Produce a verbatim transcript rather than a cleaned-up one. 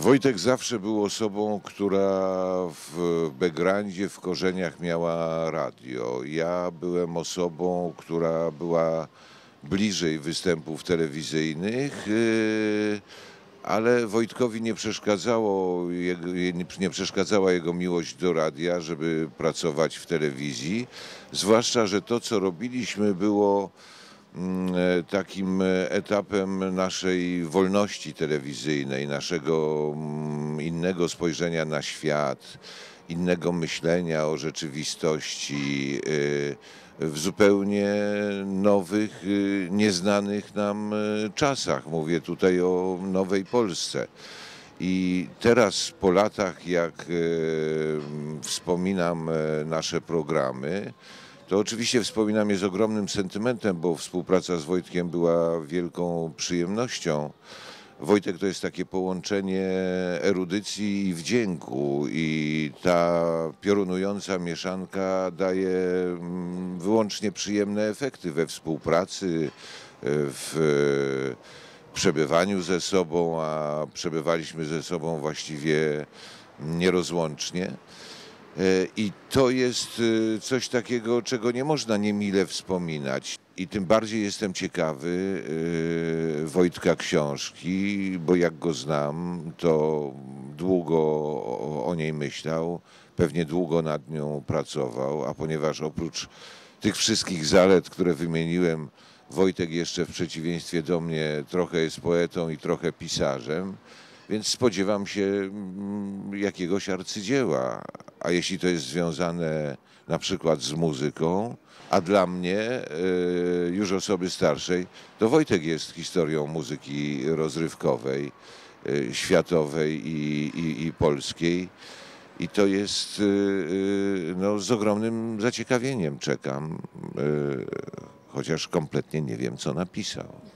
Wojtek zawsze był osobą, która w backgroundzie, w korzeniach miała radio. Ja byłem osobą, która była bliżej występów telewizyjnych, yy, ale Wojtkowi nie przeszkadzało, jego, nie nie przeszkadzała jego miłość do radia, żeby pracować w telewizji. Zwłaszcza, że to, co robiliśmy, było mm, e, takim e, etapem naszej wolności telewizyjnej, naszego mm, innego spojrzenia na świat, innego myślenia o rzeczywistości, e, w zupełnie nowych, e, nieznanych nam e, czasach. Mówię tutaj o nowej Polsce. I teraz po latach, jak e, wspominam e, nasze programy, to oczywiście wspominam je z ogromnym sentymentem, bo współpraca z Wojtkiem była wielką przyjemnością. Wojtek to jest takie połączenie erudycji i wdzięku i ta piorunująca mieszanka daje mm, wyłącznie przyjemne efekty we współpracy, w przebywaniu ze sobą, a przebywaliśmy ze sobą właściwie nierozłącznie. E, I to jest e, coś takiego, czego nie można niemile wspominać. I tym bardziej jestem ciekawy e, Wojtka książki, bo jak go znam, to długo o, o niej myślał, pewnie długo nad nią pracował, a ponieważ oprócz tych wszystkich zalet, które wymieniłem, Wojtek jeszcze w przeciwieństwie do mnie trochę jest poetą i trochę pisarzem, więc spodziewam się mm, jakiegoś arcydzieła. A jeśli to jest związane na przykład z muzyką, a dla mnie, e, już osoby starszej, to Wojtek jest historią muzyki rozrywkowej, e, światowej i, i, i polskiej. I to jest, e, e, no, z ogromnym zaciekawieniem czekam, e, chociaż kompletnie nie wiem, co napisał.